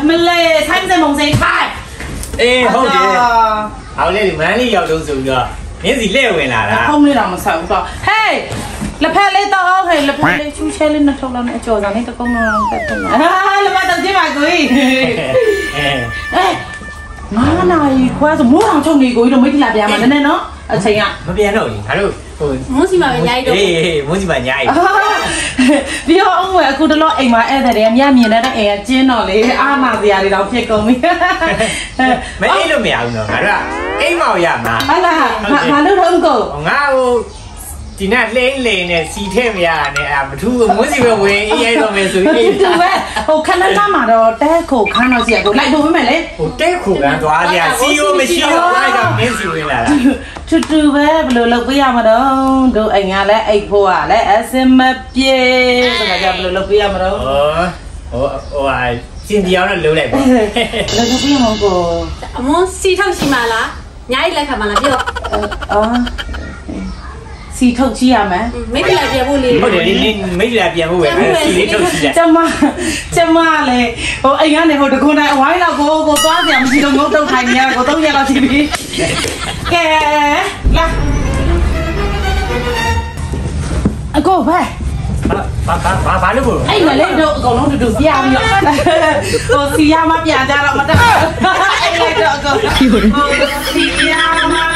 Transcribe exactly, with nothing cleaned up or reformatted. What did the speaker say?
ไม่เลยใช่จะมองใส่ไทยเอ้ဟုတ်တယ်เอาเลยမန်းလေးရောက်တော့ဆိုပြီးတော့မင်းစီလဲဝင်လာတာဟုတ်လေတော့မဆောက်တော့ဟေးလက်ဖက်လေးတော့ဟဲ့လက်ဖက်လေးချူချဲလေးနဲ့ထုတ်လောက်နဲ့အကျော်စားနဲ့တကုန်းလုံးလောက်တက်တယ်ဟာလက်မတော့ကြည့်ပါကိုကြီးအဲငါးနာရီခွဲဆိုမိုးအောင်ချုပ်နေကိုကြီးတော့မိတ်လာပြန်မှာနည်းနည်းနော်အချိန်ကမပြန်တော့ဘူးငါတို့ဟိုမုန်းစီမှာပဲညာရီတော့အေးမုန်းစီမှာညာရီပြီးတော့အောင်ဝယ်အခုတလောအိမ်မှာဧည့်သည်တွေကမြမြင်တဲ့အိမ်ကကျင်းတော့လေအားနာစရာတွေတော့ဖြစ်ကုန်ပြီမအေးလို့မရဘူးနော်ငါတို့ကအိမ်မောက်ရမှာဟုတ်လားငါတို့တော့ကိုငါဟိုဒီနေ့လိမ့်လိမ့်နဲ့စီထဲမရနဲ့အာမထူးမွန်းစီပဲဝင်အေးရိုက်တော့မယ်ဆိုပြီးတူပဲဟိုခဏခဏမှာတော့တဲခိုခန်းတော့စီရကိုလိုက်ဖို့မမယ်လေဟိုတဲခိုကန်းသွားကြစီယိုမရှိတော့အဲ့ဒါမင်းစီဝင်လာတာတူတူပဲဘယ်လိုလုပ်ပေးရမှာတော့တို့အိမ်ကလည်းအိတ်ဖို့ကလည်းအစင်မပြေဆိုတာကြဘယ်လိုလုပ်ပေးရမှာတော့ဟိုဟိုဟိုစင်ဒီအောင်တော့လုံးလိုက်ပါလုပ်ပေးရမှာကိုအမွန်စီထုတ်ရှိမှာလားညာရီလက်ခံမှာလားပြောအော်စီထုတ်ကြည့်ရမယ်မိတ်လာပြန်ဖို့လေဟုတ်တယ်ဒီမိတ်လာပြန်ဖို့ပဲစီလေးထုတ်ကြည့်တယ်ကျမကျမလည်းဟိုအိမ်ကနေဟိုတကွန်တိုင်းအဝိုင်းလောက်ကိုကိုသွားစရာမရှိတော့ငုတ်တုတ်ထိုင်နေရကိုသုံးရက်လောက်ရှိပြီကဲလာအကိုပဲဘာဘာဘာဘာလို့အဲ့မလေးတို့အကုန်လုံးတူတူပြပြီးတော့ဟိုစီရမပြန်ကြတော့မတက်အဲ့လိုက်တော့အကုန်ဟိုစီရမ